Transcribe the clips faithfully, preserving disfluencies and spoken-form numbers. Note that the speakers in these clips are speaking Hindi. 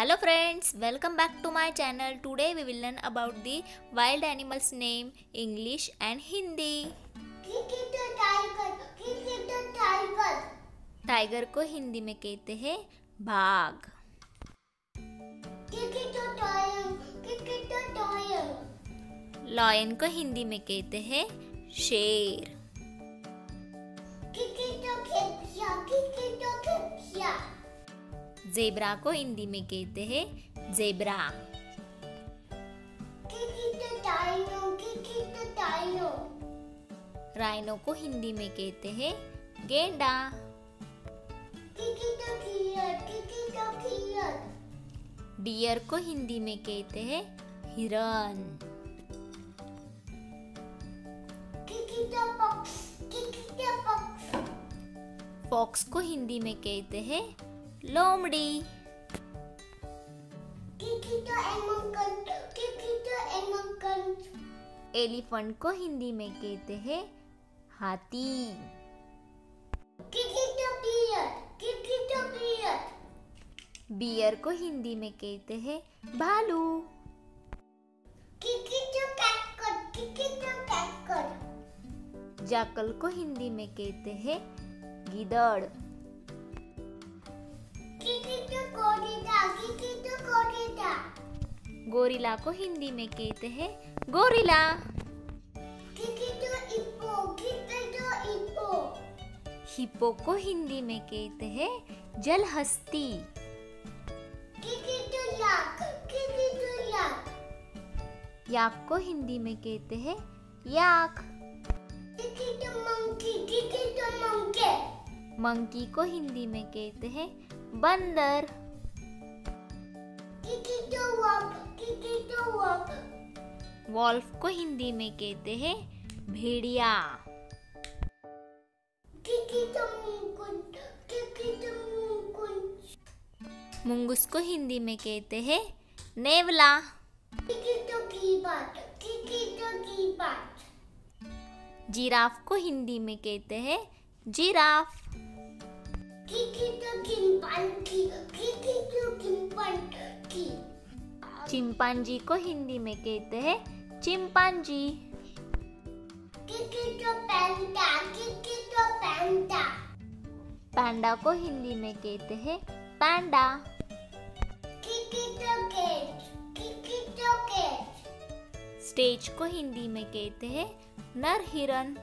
Hello friends, welcome back to my channel. Today we will learn about the wild animals name, English and Hindi. Tiger tiger tiger को हिंदी में कहते हैं बाघ। लॉयन को हिंदी में कहते हैं शेर। ज़ेब्रा को हिंदी में कहते हैं ज़ेब्रा। राइनो को हिंदी में कहते हैं गेंडा। डियर को हिंदी में कहते हैं हिरन। फॉक्स को हिंदी में कहते हैं लोमड़ी। एलिफेंट को हिंदी में कहते हैं हाथी। बियर को हिंदी में कहते हैं भालू। जाकल को हिंदी में कहते हैं गिदड़। गोरिल्ला को हिंदी में कहते हैं गोरिल्ला। हिप्पो को हिंदी में कहते हैं जलहस्ती। याक को हिंदी में कहते हैं याक। मंकी को हिंदी में कहते हैं बंदर। वॉल्फ को हिंदी में कहते हैं भेड़िया। मुंगूस को हिंदी में कहते हैं नेवला। जिराफ को हिंदी में कहते हैं जिराफ। चिंपांजी को हिंदी में कहते हैं चिंपांजी। पैंडा को हिंदी में कहते हैं पैंडा। स्टेज को हिंदी में कहते हैं नर हिरन।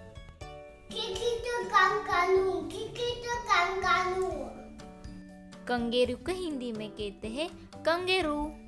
कंगेरू को हिंदी में कहते हैं कंगेरू।